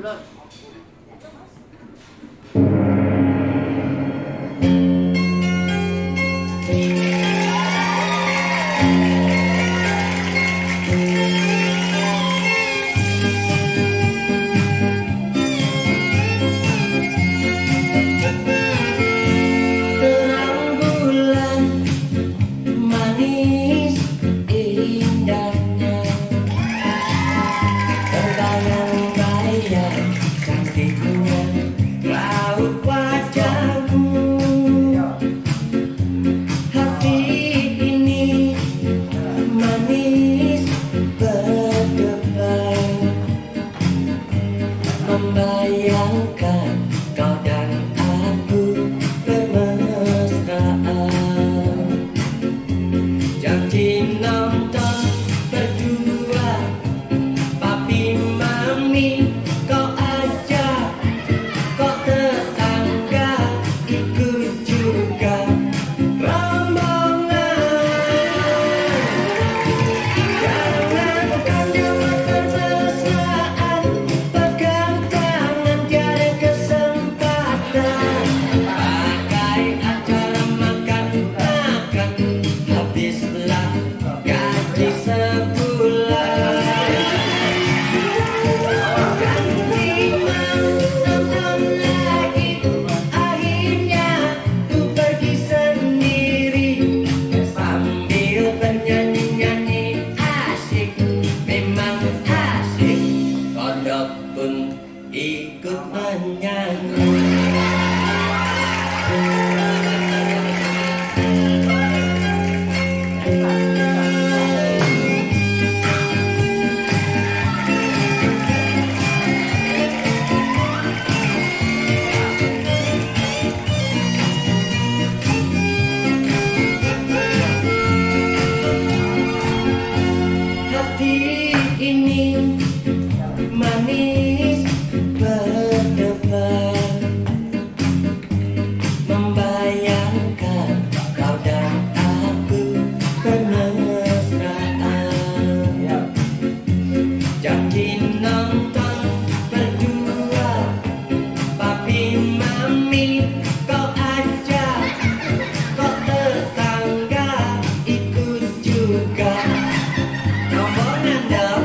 Membayangkan kau dan aku bermesraan, janji nonton berdua, papi mami kau ajak, kok tetangga ikut juga rombongan. Jangan kau jawab bermesraan, pegang tangan tiada kesempatan, pakai acara makan-makan, habislah gaji sebulan. Ganti mau nonton lagi, akhirnya ku pergi sendiri, sambil bernyanyi-nyanyi asyik, memang asyik, kodok pun ikut menyanyi. Hati ini manis berdebar, membayangkan kau dan aku bermesraan, janji nonton berdua, papi mami kau ajak, kok tetangga ikut juga rombongan dong.